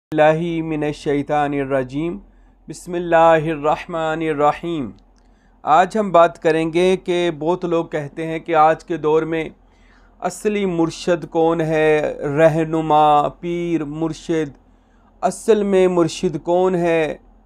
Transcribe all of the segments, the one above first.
मिनश्शैतानिर्रजीम बिस्मिल्लाहिर्रहमानिर्रहीम। आज हम बात करेंगे कि बहुत लोग कहते हैं कि आज के दौर में असली मुर्शिद कौन है, रहनुमा पीर मुर्शिद, असल में मुर्शिद कौन है।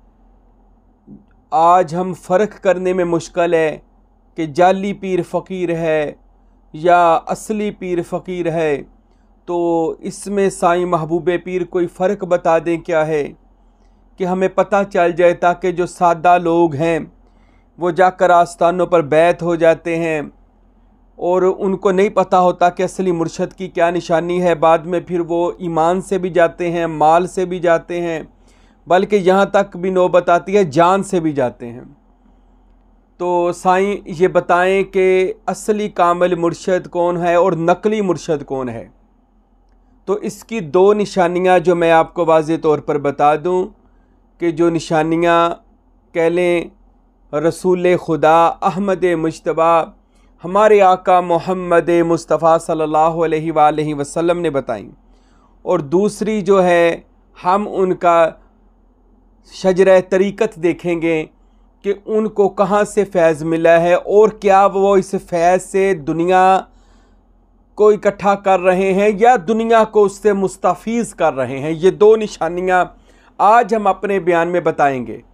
आज हम फ़र्क करने में मुश्किल है कि जाली पीर फ़कीर है या असली पीर फ़कीर है। तो इसमें साईं महबूब पीर कोई फ़र्क बता दें क्या है कि हमें पता चल जाए, ताकि जो सादा लोग हैं वो जाकर आस्थानों पर बैत हो जाते हैं और उनको नहीं पता होता कि असली मुर्शिद की क्या निशानी है। बाद में फिर वो ईमान से भी जाते हैं, माल से भी जाते हैं, बल्कि यहाँ तक भी नौबत आती है जान से भी जाते हैं। तो साईं ये बताएं कि असली कामिल मुर्शिद कौन है और नकली मुर्शिद कौन है। तो इसकी दो निशानियां जो मैं आपको वाज़े तौर पर बता दूं कि जो निशानियां कह लें रसूल खुदा अहमद मुज्तबा हमारे आका मोहम्मद मुस्तफ़ा सल्लल्लाहु अलैहि वसल्लम ने बताई, और दूसरी जो है हम उनका शजरा तरीक़त देखेंगे कि उनको कहाँ से फैज़ मिला है और क्या वो इस फैज़ से दुनिया को इकट्ठा कर रहे हैं या दुनिया को उससे मुस्तफ़ीज़ कर रहे हैं। ये दो निशानियां आज हम अपने बयान में बताएंगे।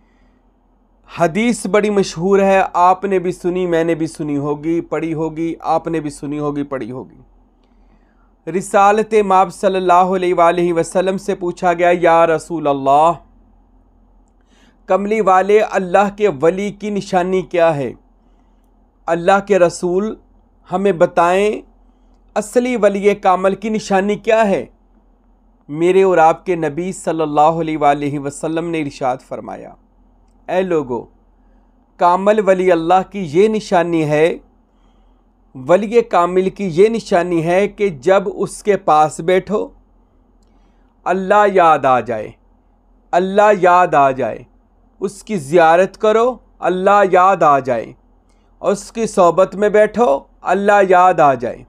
हदीस बड़ी मशहूर है, आपने भी सुनी, मैंने भी सुनी होगी, पढ़ी होगी, आपने भी सुनी होगी, पढ़ी होगी। रिसालत माब सल्लल्लाहु अलैहि वसल्लम से पूछा गया, या रसूल अल्लाह, कमली वाले अल्लाह के वली की निशानी क्या है? अल्लाह के रसूल हमें बताएं असली वली कामल की निशानी क्या है। मेरे और आपके नबी सल्लल्लाहु अलैहि वसल्लम ने इरशाद फरमाया, ऐ लोगो, कामल वली अल्लाह की ये निशानी है, वली कामिल की ये निशानी है कि जब उसके पास बैठो अल्लाह याद आ जाए, अल्लाह याद आ जाए। उसकी ज़ियारत करो, अल्लाह याद आ जाए, और उसकी सोबत में बैठो, अल्लाह याद आ जाए।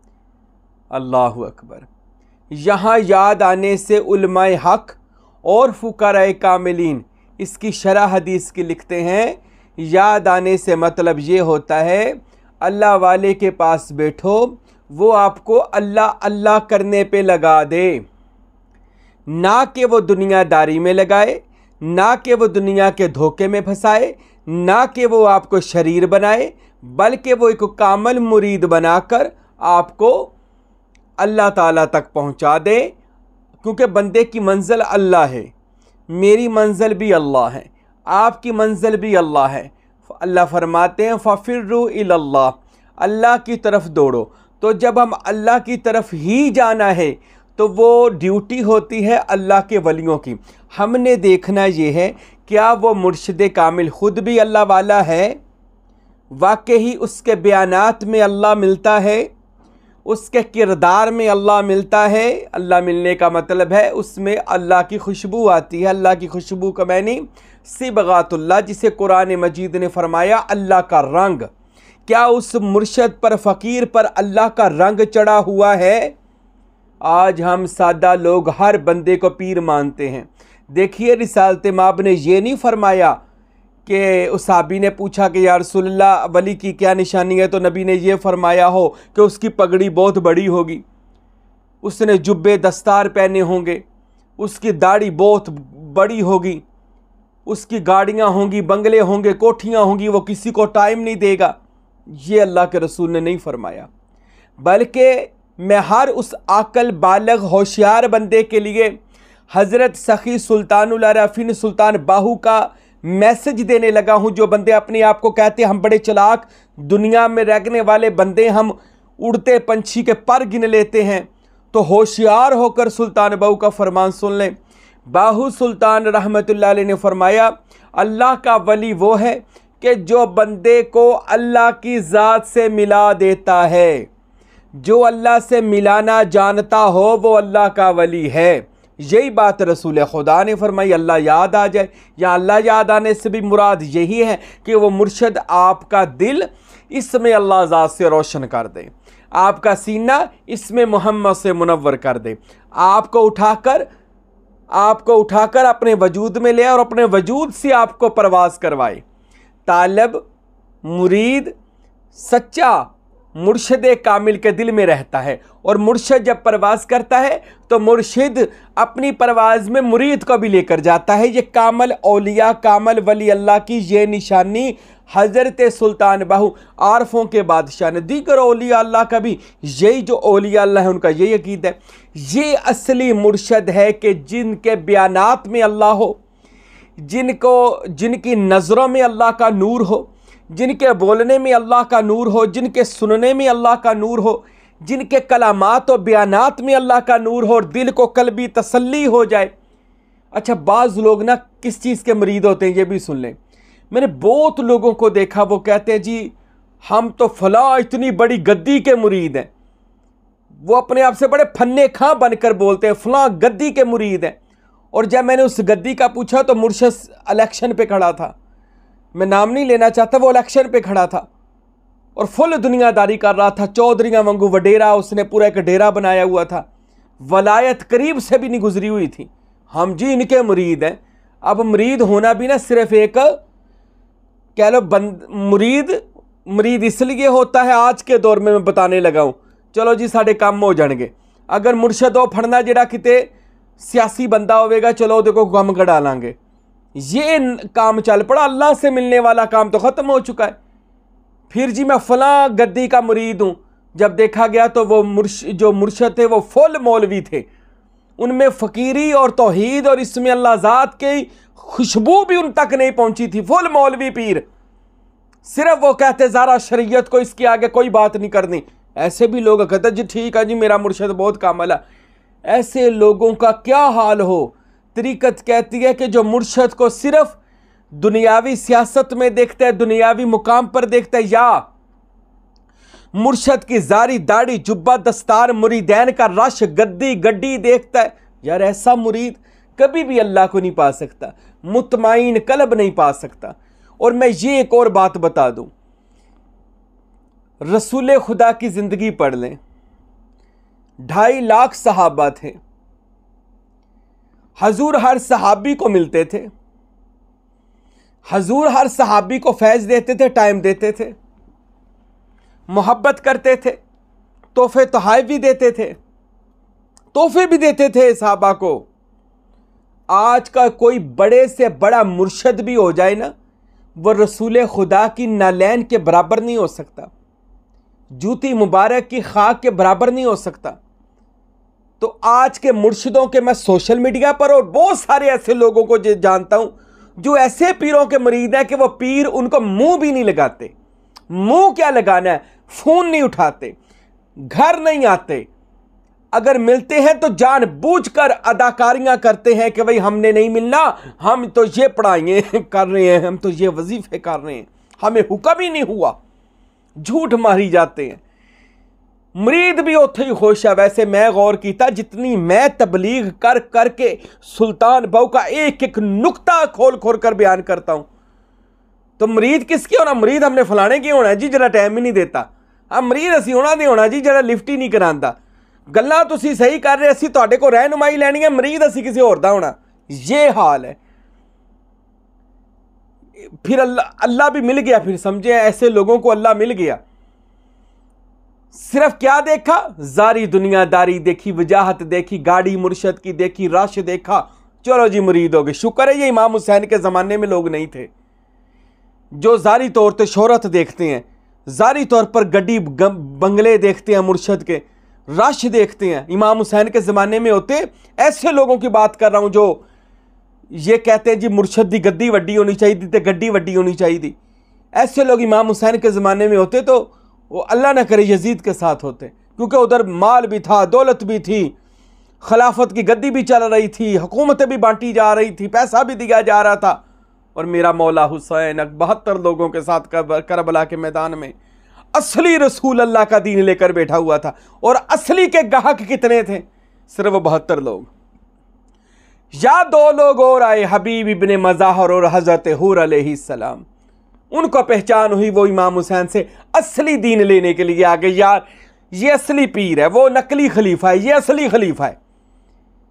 अल्लाहु अकबर। यहाँ याद आने से उलमाए हक और फुकराए कामिलीन इसकी शरह हदीस की लिखते हैं, याद आने से मतलब ये होता है अल्लाह वाले के पास बैठो, वो आपको अल्लाह अल्लाह करने पे लगा दे, ना कि वो दुनियादारी में लगाए, ना कि वो दुनिया के धोखे में फंसाए, ना कि वो आपको शरीर बनाए, बल्कि वो एक कामल मुरीद बनाकर आपको अल्लाह ताला तक पहुंचा दे। क्योंकि बंदे की मंजिल अल्लाह है, मेरी मंजिल भी अल्लाह है, आपकी मंजिल भी अल्लाह है। अल्लाह फरमाते हैं फ़फ़िर्रू इलल्लाह, अल्लाह की तरफ दौड़ो। तो जब हम अल्लाह की तरफ ही जाना है तो वो ड्यूटी होती है अल्लाह के वलियों की। हमने देखना ये है क्या वो मुर्शिद कामिल ख़ुद भी अल्लाह वाला है, वाकई उसके बयानात में अल्लाह मिलता है, उसके किरदार में अल्लाह मिलता है। अल्लाह मिलने का मतलब है उसमें अल्लाह की खुशबू आती है। अल्लाह की खुशबू का मैंने सिबगातुल्लाह, जिसे कुरान मजीद ने फरमाया अल्लाह का रंग। क्या उस मुर्शिद पर फ़कीर पर अल्लाह का रंग चढ़ा हुआ है? आज हम सादा लोग हर बंदे को पीर मानते हैं। देखिए रिसालत माब ने ये नहीं फरमाया कि उस साहबी ने पूछा कि या रसूलल्लाह वली की क्या निशानी है, तो नबी ने ये फरमाया हो कि उसकी पगड़ी बहुत बड़ी होगी, उसने जुब्बे दस्तार पहने होंगे, उसकी दाढ़ी बहुत बड़ी होगी, उसकी गाड़ियाँ होंगी, बंगले होंगे, कोठियाँ होंगी, वो किसी को टाइम नहीं देगा। ये अल्लाह के रसूल ने नहीं फरमाया, बल्कि मैं हर उस आकल बालग होशियार बंदे के लिए हज़रत सखी सुल्तानुल अरफ़ीन सुल्तान बाहू का मैसेज देने लगा हूं। जो बंदे अपने आप को कहते हैं हम बड़े चलाक, दुनिया में रहने वाले बंदे, हम उड़ते पंछी के पर गिन लेते हैं, तो होशियार होकर सुल्तान बाहू का फरमान सुन लें। बाहू सुल्तान रहमतुल्लाह अलैह ने फरमाया, अल्लाह का वली वो है कि जो बंदे को अल्लाह की ज़ात से मिला देता है। जो अल्लाह से मिलाना जानता हो वो अल्लाह का वली है। यही बात रसूल खुदा ने फरमाई, अल्लाह याद आ जाए। या अल्लाह याद आने से भी मुराद यही है कि वो मुर्शिद आपका दिल इसमें अल्लाह ज़ात से रोशन कर दे, आपका सीना इसमें मोहम्मद से मुनव्वर कर दे, आपको उठाकर आपको उठाकर अपने वजूद में ले और अपने वजूद से आपको परवाज करवाए। तालब मुरीद सच्चा मुर्शिद कामिल के दिल में रहता है, और मुर्शिद जब परवाज करता है तो मुर्शिद अपनी परवाज में मुरीद को भी लेकर जाता है। ये कामल औलिया, कामल वली अल्लाह की ये निशानी हज़रत सुल्तान बाहू आरफों के बादशाह ने। दीगर औलिया अल्लाह का भी यही, जो औलिया अल्लाह है उनका यही अकीद है। ये असली मुर्शिद है कि जिनके बयानात में अल्लाह हो, जिनकी नज़रों में अल्लाह का नूर हो, जिनके बोलने में अल्लाह का नूर हो, जिनके सुनने में अल्लाह का नूर हो, जिनके कलामात और बयानात में अल्लाह का नूर हो और दिल को कल्बी तसल्ली हो जाए। अच्छा, बाज़ लोग ना किस चीज़ के मरीद होते हैं ये भी सुन लें। मैंने बहुत लोगों को देखा, वो कहते हैं जी हम तो फला इतनी बड़ी गद्दी के मुरीद हैं। वो अपने आप से बड़े फन्ने खां बनकर बोलते हैं फला गद्दी के मुरीद हैं। और जब मैंने उस गद्दी का पूछा तो मुर्शिद इलेक्शन पे खड़ा था, मैं नाम नहीं लेना चाहता, वो इलेक्शन पे खड़ा था और फुल दुनियादारी कर रहा था। चौधरीयां वांगू वडेरा, उसने पूरा एक डेरा बनाया हुआ था, वलायत करीब से भी नहीं गुजरी हुई थी। हम जी इनके मुरीद हैं। अब मुरीद होना भी ना सिर्फ एक कह लो मुरीद इसलिए होता है, आज के दौर में मैं बताने लगा हूँ, चलो जी साढ़े काम हो जाएंगे। अगर मुर्शिद हो फड़ना जेड़ा किते सियासी बंदा होवेगा, चलो देखो गम कढ़ा लांगे, ये काम चल पड़ा। अल्लाह से मिलने वाला काम तो ख़त्म हो चुका है। फिर जी मैं फला गद्दी का मुरीद हूँ, जब देखा गया तो वो जो मुर्शिद थे वो फुल मौलवी थे, उनमें फ़कीरी और तौहीद और इसमें अल्लाह ज़ात की खुशबू भी उन तक नहीं पहुँची थी। फुल मौलवी पीर, सिर्फ वो कहते ज़रा शरीयत को इसके आगे कोई बात नहीं करनी। ऐसे भी लोग कहते जी ठीक है जी मेरा मुर्शिद बहुत कामल है। ऐसे लोगों का क्या हाल हो। तरीक़त कहती है कि जो मुर्शिद को सिर्फ दुनियावी सियासत में देखता है, दुनियावी मुकाम पर देखता है, या मुर्शिद की जारी दाढ़ी जुब्बा दस्तार मुरीदैन का रश गद्दी गड्डी देखता है, यार ऐसा मुरीद कभी भी अल्लाह को नहीं पा सकता, मुतमाइन कल्ब नहीं पा सकता। और मैं ये एक और बात बता दूं, रसूल खुदा की जिंदगी पढ़ लें, 2.5 लाख सहाबा थे, हजूर हर सहाबी को मिलते थे, हजूर हर सहाबी को फैज़ देते थे, टाइम देते थे, मोहब्बत करते थे, तोहफे तोहाइफ भी देते थे, तोहफे भी देते थे सहाबा को। आज का कोई बड़े से बड़ा मुर्शिद भी हो जाए ना, वह रसूल खुदा की नालैन के बराबर नहीं हो सकता, जूती मुबारक की खाक के बराबर नहीं हो सकता। तो आज के मुर्शिदों के मैं सोशल मीडिया पर और बहुत सारे ऐसे लोगों को जानता हूं जो ऐसे पीरों के मरीद हैं कि वो पीर उनको मुंह भी नहीं लगाते। मुंह क्या लगाना है, फोन नहीं उठाते, घर नहीं आते, अगर मिलते हैं तो जानबूझकर अदाकारियां करते हैं कि भाई हमने नहीं मिलना, हम तो ये पढ़ाइए कर रहे हैं, हम तो ये वजीफे कर रहे हैं, हमें हुक्म ही नहीं हुआ, झूठ मारी जाते हैं। मुरीद भी उथे ही खुश है। वैसे मैं गौर किया, जितनी मैं तबलीग कर करके सुल्तान बाहू का एक एक नुक्ता खोल खोल कर बयान करता हूं, तो मुरीद किसके होना, मुरीद हमने फलाने की होना जी जरा टाइम ही नहीं देता, हम मुरीद असी होना नहीं होना जी जरा लिफ्ट ही नहीं करांदा, गल्लां तुसीं सही कर रहे, असी तुहाडे को रहनुमाई लैनी है, मुरीद असी किसी होर दा होना। ये हाल है। फिर अल्लाह भी मिल गया, फिर समझे ऐसे लोगों को अल्लाह मिल गया। सिर्फ क्या देखा, जारी दुनियादारी देखी, वजाहत देखी, गाड़ी मुर्शिद की देखी, रश देखा, चलो जी मुरीद हो गए। शुक्र है ये इमाम हुसैन के ज़माने में लोग नहीं थे जो जारी तौर पर शोहरत देखते हैं, जारी तौर पर गड्डी बंगले देखते हैं, मुर्शिद के रश देखते हैं। इमाम हुसैन के ज़माने में होते, ऐसे लोगों की बात कर रहा हूँ जो ये कहते हैं जी मुर्शिद की गद्दी वड्डी होनी चाहिए थी, गड्डी वड्डी होनी चाहिए। ऐसे लोग इमाम हुसैन के ज़माने में होते तो वो अल्लाह न करे यजीद के साथ होते, क्योंकि उधर माल भी था, दौलत भी थी, खिलाफत की गद्दी भी चल रही थी, हुकूमतें भी बांटी जा रही थी, पैसा भी दिया जा रहा था। और मेरा मौला हुसैन 72 लोगों के साथ करबला के मैदान में असली रसूल अल्लाह का दीन लेकर बैठा हुआ था। और असली के गाहक कितने थे, सिर्फ 72 लोग। या 2 लोग और आए, हबीब इब्ने मज़ाहर और हज़रत हूर अलैहिस्सलाम, उनको पहचान हुई, वो इमाम हुसैन से असली दीन लेने के लिए आ गए। यार ये असली पीर है, वो नकली खलीफा है, ये असली खलीफा है।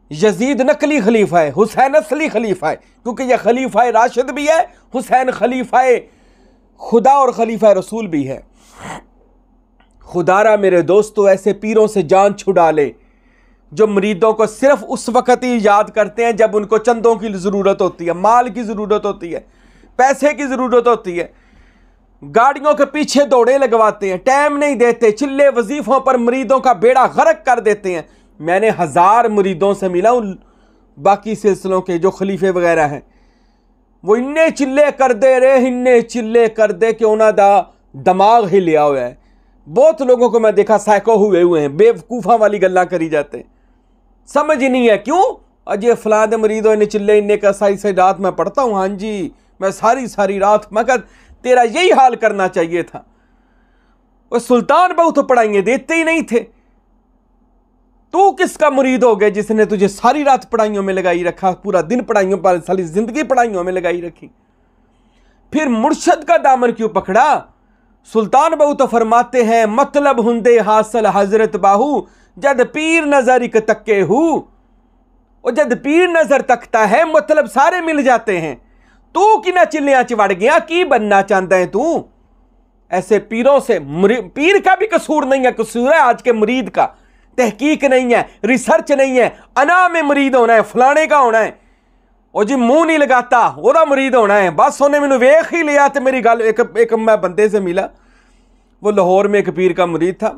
यजीद नकली खलीफा है, हुसैन असली खलीफा है, क्योंकि यह खलीफा राशिद भी है, हुसैन खलीफा खुदा और खलीफा रसूल भी है। खुदारा मेरे दोस्तों, ऐसे पीरों से जान छुड़ा ले जो मुरीदों को सिर्फ उस वक़्त ही याद करते हैं जब उनको चंदों की ज़रूरत होती है, माल की ज़रूरत होती है, पैसे की ज़रूरत होती है, गाड़ियों के पीछे दौड़े लगवाते हैं, टाइम नहीं देते, चिल्ले वजीफ़ों पर मुरीदों का बेड़ा गर्क कर देते हैं। मैंने 1000 मुरीदों से मिला उन बाकी सिलसिलों के जो खलीफे वगैरह हैं, वो इन्ने चिल्ले कर दे रहे, इन्ने चिल्ले कर दे कि उन्होंने दिमाग ही लिया हुआ है। बहुत लोगों को मैं देखा साइको हुए हैं, बेवकूफ़ा वाली गल्ला करी जाते, समझ ही नहीं है क्यों। अजय फलां दे मरीदों इन्ने चिल्ले, इन्ने का सारी रात मैं पढ़ता हूँ, हाँ जी मैं सारी रात, मगर तेरा यही हाल करना चाहिए था। वो सुल्तान बहु तो पढ़ाएंगे देते ही नहीं थे। तू किसका मुरीद हो गया जिसने तुझे सारी रात पढ़ाइयों में लगाई रखा, पूरा दिन पढ़ाइयों पर, सारी जिंदगी पढ़ाइयों में लगाई रखी। फिर मुर्शद का दामन क्यों पकड़ा? सुल्तान बहु तो फरमाते हैं, मतलब हुंदे हासिल हजरत बाहू, जद पीर नजर इक तक्के हूँ। और जद पीर नजर तकता है मतलब सारे मिल जाते हैं। तू कि ना चिल्लियां चिवड़ गया, की बनना चाहता है तू? ऐसे पीरों से, पीर का भी कसूर नहीं है, कसूर है आज के मुरीद का। तहकीक नहीं है, रिसर्च नहीं है, अना में मुरीद होना है, फलाने का होना है, और जी मुंह नहीं लगाता ओदा मुरीद होना है। बस उन्हें मैंने वेख ही लिया। तो मेरी गल एक मैं बंदे से मिला, वो लाहौर में एक पीर का मुरीद था।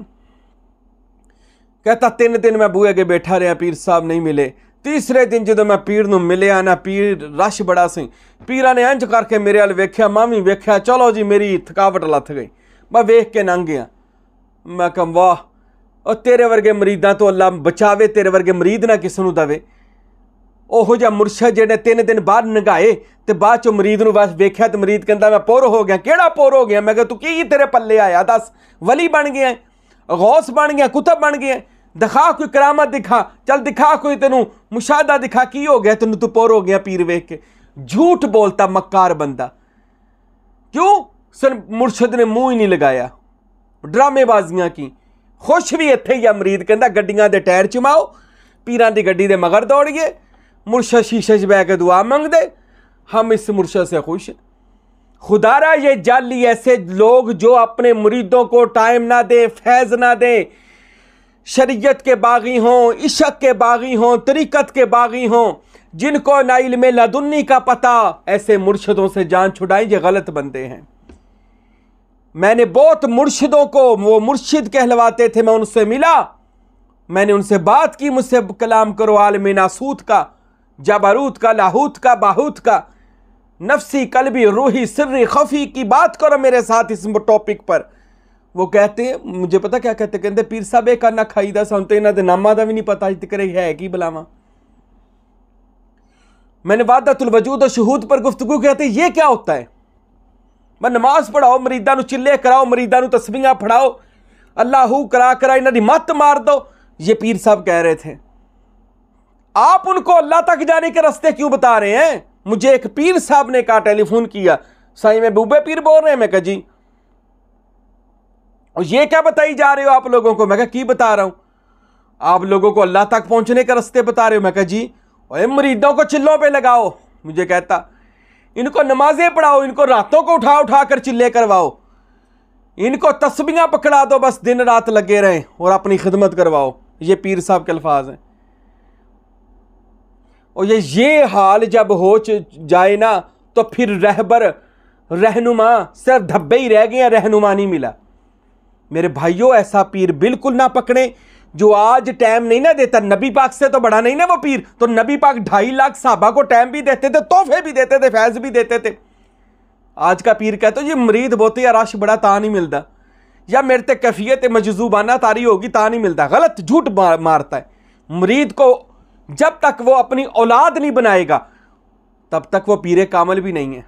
कहता 3 दिन मैं बूहे अगे बैठा रहा, पीर साहब नहीं मिले। तीसरे दिन जो मैं पीर नूं मिलिया ना, पीर रश बड़ा सी, पीरा ने इंज करके मेरे वाल वेख्या, मैं भी वेख्या, चलो जी मेरी थकावट लथ गई। मैं वेख के लंघ गया। मैं कहा वाह, और तेरे वर्गे मरीदां तो अल्लाह बचावे, तेरे वर्गे मरीद ना किसी नूं दवे। ओहो जिहा मुर्शद जिहने 3 दिन बाद नगाए ते बाद चो मरीद नूं बस वेख्या ते मरीद कहंदा मैं पोर हो गया। केड़ा पोर हो गया? मैं कहा तू की तेरे पल्ले आया, दस वली बन गया, गौस बन गया, कुतब बन गया, दिखा कोई करामत दिखा, चल दिखा कोई तेनू मुशाहदा दिखा, की हो गया तेनू, तू पोर हो गया पीर वेख के। झूठ बोलता मक्कार बंदा। क्यों? सर मुर्शद ने मुंह ही नहीं लगाया, ड्रामेबाजियां की। खुश भी इत्थे ही आ मरीद, कहंदा गड्डियां दे टायर चुमाओ, पीरां दी गड्डी दे मगर दौड़िए, मुर्शद शीशे च बह के दुआ मंग दे, हम इस मुर्शद से खुश हैं। खुदारा ये जाली ऐसे लोग जो अपने मुरीदों को टाइम ना दे, फैज ना दे, शरीयत के बागी हों, इशक के बागी हों, तरीकत के बागी हों, जिनको ना इल्मे लदुन्नी का पता, ऐसे मुर्शदों से जान छुड़ाएं, ये गलत बंदे हैं। मैंने बहुत मुर्शिदों को, वो मुर्शिद कहलवाते थे, मैं उनसे मिला, मैंने उनसे बात की, मुझसे कलाम करो आलमी नासूत का, जबरूत का, लाहूत का, बाहूत का, नफ्सी कल्बी रूही सिर्री खफी की बात करो मेरे साथ इस टॉपिक पर। वो कहते हैं, मुझे पता क्या कहते, कहते पीर साहब एक ना खाई दा सुनते इन्हां दे नामां दा भी नहीं पता करे है की बुलावा। मैंने वादतुल वजूद और शहूद पर गुफ्तगू कहते ये क्या होता है? मैं नमाज पढ़ाओ, मरीदां नूं चिल्ले कराओ, मरीदां नूं तस्बीहां पढ़ाओ, अल्लाहू करा इन्हां दी मत मार दो, ये पीर साहब कह रहे थे। आप उनको अल्लाह तक जाने के रास्ते क्यों बता रहे हैं? मुझे एक पीर साहब ने कहा, टेलीफोन किया, साईं में बूबे पीर बोल रहे हैं। मैं कहा जी, और ये क्या बताई जा रहे हो आप लोगों को? मैं कहा की बता रहा हूं, आप लोगों को अल्लाह तक पहुंचने के रास्ते बता रहे हो। मैं कहा जी, और मरीदों को चिल्लों पे लगाओ। मुझे कहता इनको नमाजें पढ़ाओ, इनको रातों को उठा उठा कर चिल्ले करवाओ, इनको तस्बीहां पकड़ा दो, बस दिन रात लगे रहें और अपनी खिदमत करवाओ। ये पीर साहब के अल्फाज हैं। और ये हाल जब हो जाए ना, तो फिर रहबर रहनुमा सिर्फ धब्बे ही रह गए, रहनुमा नहीं मिला। मेरे भाइयों, ऐसा पीर बिल्कुल ना पकड़े जो आज टाइम नहीं ना देता। नबी पाक से तो बड़ा नहीं ना वो पीर। तो नबी पाक 2.5 लाख साहबा को टाइम भी देते थे, तोहफे भी देते थे, फैज भी देते थे। आज का पीर कहते ये मरीद बोते या रश बड़ा ता नहीं मिलता, या मेरे ते कैफियत मजजूबाना तारी होगी ता नहीं मिलता। गलत झूठ मारता है। मरीद को जब तक वो अपनी औलाद नहीं बनाएगा तब तक वो पीरे कामल भी नहीं है।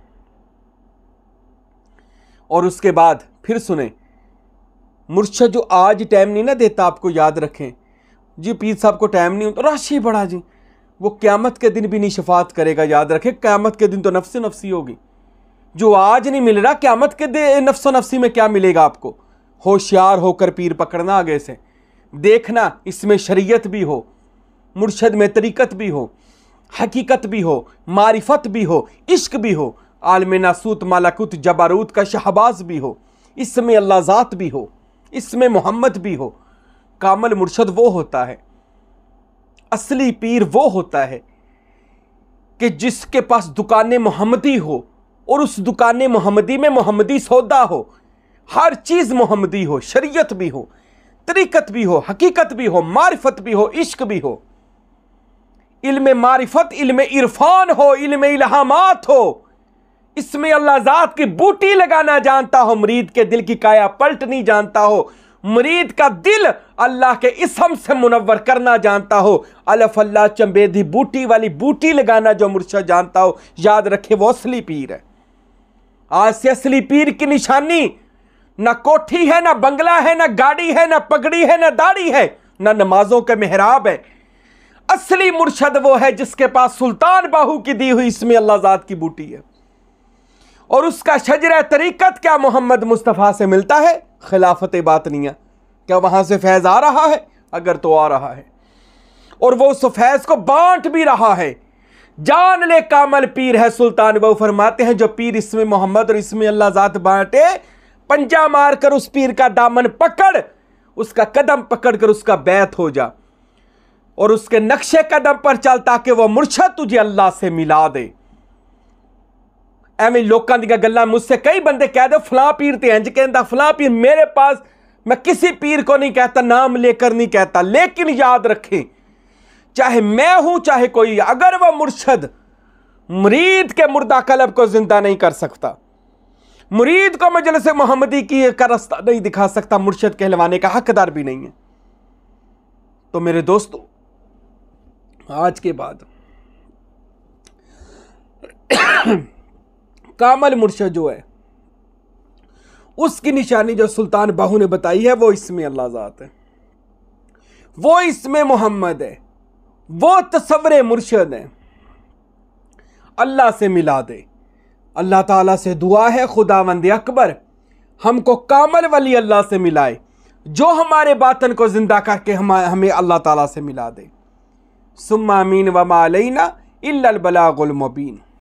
और उसके बाद फिर सुने, मुर्शद जो आज टाइम नहीं ना देता, आपको याद रखें जी, पीर साहब को टाइम नहीं होता, राशि बड़ा जी, वो क़यामत के दिन भी नहीं शफात करेगा। याद रखें, क़यामत के दिन तो नफ्स नफ्सी होगी। जो आज नहीं मिल रहा, क़यामत के नफ्सो नफ्सी में क्या मिलेगा आपको? होशियार होकर पीर पकड़ना, आगे से देखना इसमें शरीयत भी हो, मुर्शद में तरीक़त भी हो, हकीकत भी हो, मारिफत भी हो, इश्क भी हो, आलम नासूत मालाकुत जबारूत का शहबाज भी हो, इसमें अल्लाह ज़ात भी हो, इसमें मोहम्मद भी हो। कामल मुर्शद वो होता है, असली पीर वो होता है कि जिसके पास दुकान मोहम्मदी हो और उस दुकान मोहम्मदी में मोहम्मदी सौदा हो, हर चीज़ मोहम्मदी हो, शरीयत भी हो, तरीक़त भी हो, हकीकत भी हो, मारिफत भी हो, इश्क भी हो, इल्म मारिफत, इल्म इरफान हो, इल्म इल्हामात हो, इसमें अल्लाह ज़ात की बूटी लगाना जानता हो, मुरीद के दिल की काया पलट नहीं जानता हो, मुरीद का दिल अल्लाह के इसम से मुनव्वर करना जानता हो, अलफ अल्लाह चंबेदी बूटी वाली बूटी लगाना जो मुर्शद जानता हो, याद रखे वो असली पीर है। आज से असली पीर की निशानी ना कोठी है, ना बंगला है, ना गाड़ी है, ना पगड़ी है, ना दाढ़ी है, ना नमाजों के मेहराब है। असली मुर्शद वो है जिसके पास सुल्तान बाहू की दी हुई इसमें अल्लाह ज़ात की बूटी है, और उसका शजरा तरीक़त क्या मोहम्मद मुस्तफ़ा से मिलता है, खिलाफत बातनिया। क्या वहाँ से फैज़ आ रहा है? अगर तो आ रहा है, और वो उस फैज़ को बांट भी रहा है। जान ले कामल पीर है सुल्तान बाहू फरमाते हैं, जो पीर इसमें मोहम्मद और इसमें अल्लाह ज़ात बांटे, पंजा मार कर उस पीर का दामन पकड़, उसका कदम पकड़ कर उसका बैत हो जा और उसके नक्शे कदम पर चल, ताकि वह मुर्शद तुझे अल्लाह से मिला दे। एवं लोगों दी गल्लां मुझसे कई बंदे कह दे फलां पीर ते इंज कहंदा, फलां पीर। मेरे पास, मैं किसी पीर को नहीं कहता, नाम लेकर नहीं कहता, लेकिन याद रखें, चाहे मैं हूं चाहे कोई, अगर वह मुर्शद मुरीद के मुर्दा कलब को जिंदा नहीं कर सकता, मुरीद को मजलिस मोहम्मदी की का रास्ता नहीं दिखा सकता, मुर्शद कहलवाने का हकदार भी नहीं है। तो मेरे दोस्तों, आज के बाद कामल मुर्शद जो है, उसकी निशानी जो सुल्तान बाहू ने बताई है, वो इसमें अल्लाह ज़ात है, वो इसमें मोहम्मद है, वो तसव्वुर मुर्शद है। अल्लाह से मिला दे। अल्लाह ताला से दुआ है, खुदावंद अकबर हमको कामल वली अल्लाह से मिलाए, जो हमारे बातन को जिंदा करके हमें अल्लाह ताला से मिला दे। सुम्मा आमीन व मा अलैना इल्लल बलागुल मुबीन।